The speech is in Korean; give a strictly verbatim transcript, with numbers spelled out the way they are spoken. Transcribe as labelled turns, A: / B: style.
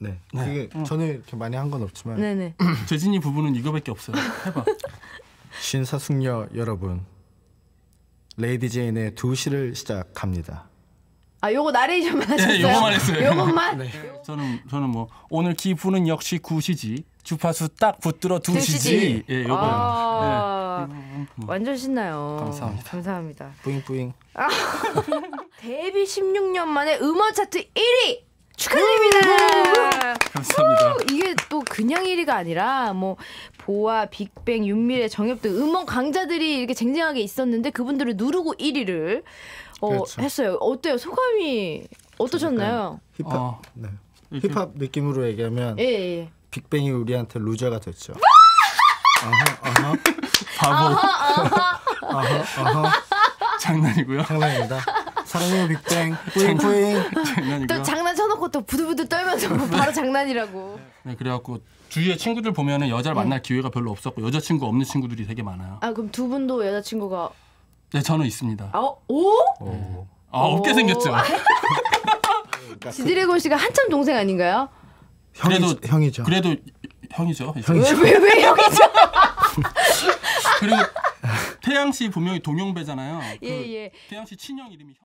A: 네. 이게
B: 응.
A: 저는 이렇게 많이 한 건 없지만
C: 네네.
B: 재진이 부부는 이거밖에 없어요. 해봐.
A: 신사숙녀 여러분, 레이디 제인의 두 시를 시작합니다.
C: 아 요거 나레이션만 하셨어요?
B: 네, 요거만 했어요.
C: 요것만?
A: 네.
B: 저는 저는 뭐 오늘 기분은 역시 구시지. 주파수 딱 붙들어 두시지. 예, 요거.
C: 아,
B: 네.
C: 완전 신나요.
B: 감사합니다.
C: 감사합니다.
A: 뿌잉뿌잉.
C: 데뷔 십육 년 만에 음원 차트 일 위 축하드립니다.
B: 감사합니다.
C: 우, 이게 또 그냥 일 위가 아니라 뭐 보아, 빅뱅, 윤미래, 정엽 등 음원 강자들이 이렇게 쟁쟁하게 있었는데 그분들을 누르고 일 위를 어,
A: 그렇죠.
C: 했어요. 어때요? 소감이 어떠셨나요?
A: 힙합.
B: 어.
A: 네.
B: 이렇게-
A: 힙합 느낌으로 얘기하면
C: 예, 예.
A: 빅뱅이 우리한테 루저가 됐죠. 어허, 어허,
B: 바보.
A: 어허, 어허.
B: 장난이고요.
A: 장난입니다. 사랑해요 빅뱅. 뿌잉뿌잉.
B: 장난이고요.
C: 또 장난 쳐놓고 또 부들부들 떨면서 바로 장난이라고.
B: 네, 그래갖고 주위에 친구들 보면은 여자를 만날 기회가 별로 없었고 여자친구 없는 친구들이 되게 많아요.
C: 아 그럼 두 분도 여자친구가
B: 네, 저는 있습니다.
C: 아, 오?
A: 오.
B: 아, 없게 생겼죠.
C: 지드래곤 씨가 한참 동생 아닌가요?
A: 형이죠.
B: 그래도-
A: 형이죠.
B: 그래도 형이죠.
A: 형이죠.
C: 왜 왜 형이죠?
B: 그리고 태양 씨 분명히 동영배잖아요. 그
C: 예 예.
B: 태양 씨 친형 이름이 형.